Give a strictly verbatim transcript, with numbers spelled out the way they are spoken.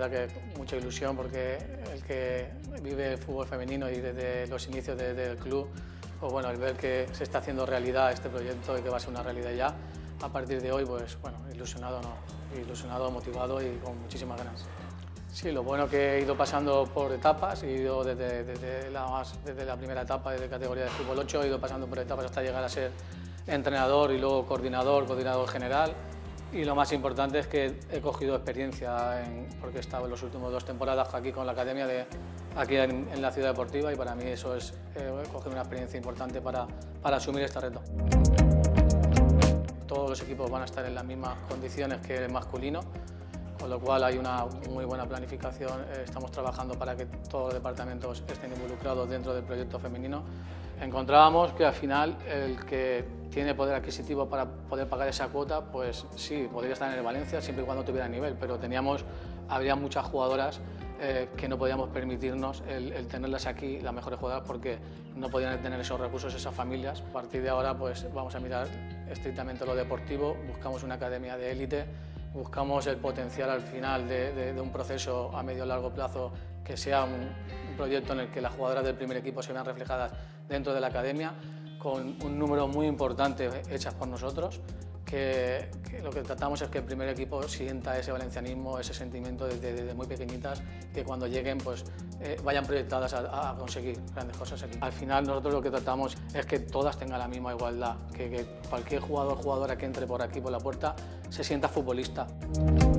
verdad que mucha ilusión porque el que vive el fútbol femenino y desde los inicios de, del club, pues bueno, el ver que se está haciendo realidad este proyecto y que va a ser una realidad ya, a partir de hoy, pues bueno, ilusionado, no, ilusionado, motivado y con muchísimas ganas. Sí, lo bueno que he ido pasando por etapas, he ido desde, desde, la, más, desde la primera etapa, desde categoría de fútbol ocho, he ido pasando por etapas hasta llegar a ser entrenador y luego coordinador, coordinador general. Y lo más importante es que he cogido experiencia, en, porque he estado en las últimas dos temporadas aquí con la academia, de, aquí en, en la ciudad deportiva, y para mí eso es eh, coger una experiencia importante para, para asumir este reto. Todos los equipos van a estar en las mismas condiciones que el masculino, con lo cual hay una muy buena planificación. Estamos trabajando para que todos los departamentos estén involucrados dentro del proyecto femenino. Encontrábamos que al final el que tiene poder adquisitivo para poder pagar esa cuota, pues sí, podría estar en el Valencia siempre y cuando tuviera nivel, pero teníamos, habría muchas jugadoras eh, que no podíamos permitirnos el, el tenerlas aquí, las mejores jugadoras, porque no podían tener esos recursos, esas familias. A partir de ahora pues vamos a mirar estrictamente lo deportivo, buscamos una academia de élite, buscamos el potencial al final de, de, de un proceso a medio y largo plazo que sea un, un proyecto en el que las jugadoras del primer equipo se vean reflejadas dentro de la academia, con un número muy importante hechas por nosotros, que, que lo que tratamos es que el primer equipo sienta ese valencianismo, ese sentimiento desde, desde muy pequeñitas, que cuando lleguen pues, eh, vayan proyectadas a, a conseguir grandes cosas aquí. Al final nosotros lo que tratamos es que todas tengan la misma igualdad, que, que cualquier jugador o jugadora que entre por aquí por la puerta se sienta futbolista.